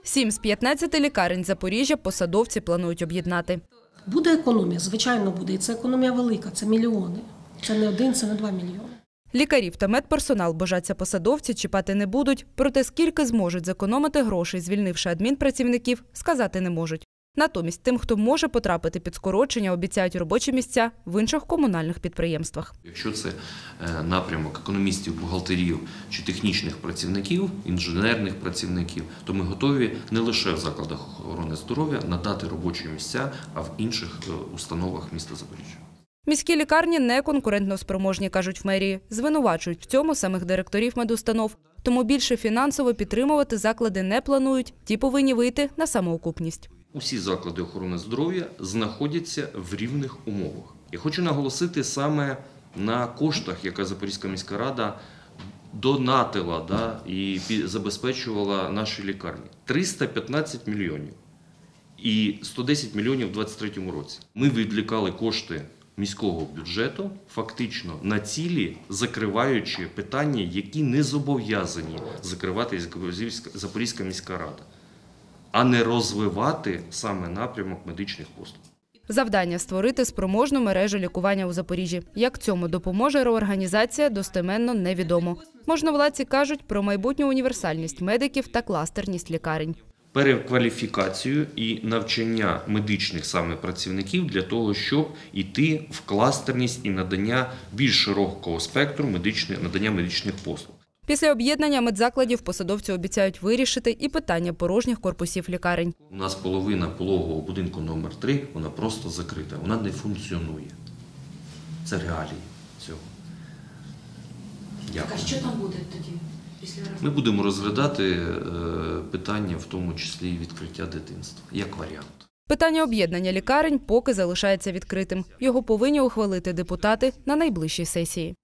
7 з 15 лікарень Запоріжжя посадовці планують об'єднати. Буде економія, звичайно буде. І це економія велика, це мільйони. Це не 1, це не 2 мільйони. Лікарів та медперсонал, божаться посадовці, чіпати не будуть. Проте скільки зможуть зекономити грошей, звільнивши адмінпрацівників, сказати не можуть. Натомість тим, хто може потрапити під скорочення, обіцяють робочі місця в інших комунальних підприємствах. Якщо це напрямок економістів, бухгалтерів чи технічних працівників, інженерних працівників, то ми готові не лише в закладах охорони здоров'я надати робочі місця, а в інших установах міста Запоріжжя. Міські лікарні не конкурентноспроможні, кажуть в мерії. Звинувачують в цьому самих директорів медустанов. Тому більше фінансово підтримувати заклади не планують. Ті повинні вийти на самоокупність. Усі заклади охорони здоров'я знаходяться в рівних умовах. Я хочу наголосити саме на коштах, яка Запорізька міська рада донатила і забезпечувала наші лікарні. 315 мільйонів і 110 мільйонів у 2023 році. Ми відволікали кошти міського бюджету фактично на цілі, закриваючи питання, які не зобов'язані закривати Запорізька міська рада, а не розвивати саме напрямок медичних послуг. Завдання – створити спроможну мережу лікування у Запоріжжі. Як цьому допоможе реорганізація, достеменно невідомо. Можновладці кажуть про майбутню універсальність медиків та кластерність лікарень. Перекваліфікацію і навчання медичних саме працівників для того, щоб йти в кластерність і надання більш широкого спектру надання медичних послуг. Після об'єднання медзакладів посадовці обіцяють вирішити і питання порожніх корпусів лікарень. У нас половина пологового будинку номер 3, вона просто закрита, вона не функціонує. Це реалії цього. Так, а що там буде тоді? Ми будемо розглядати питання, в тому числі і відкриття дитинства, як варіант. Питання об'єднання лікарень поки залишається відкритим. Його повинні ухвалити депутати на найближчій сесії.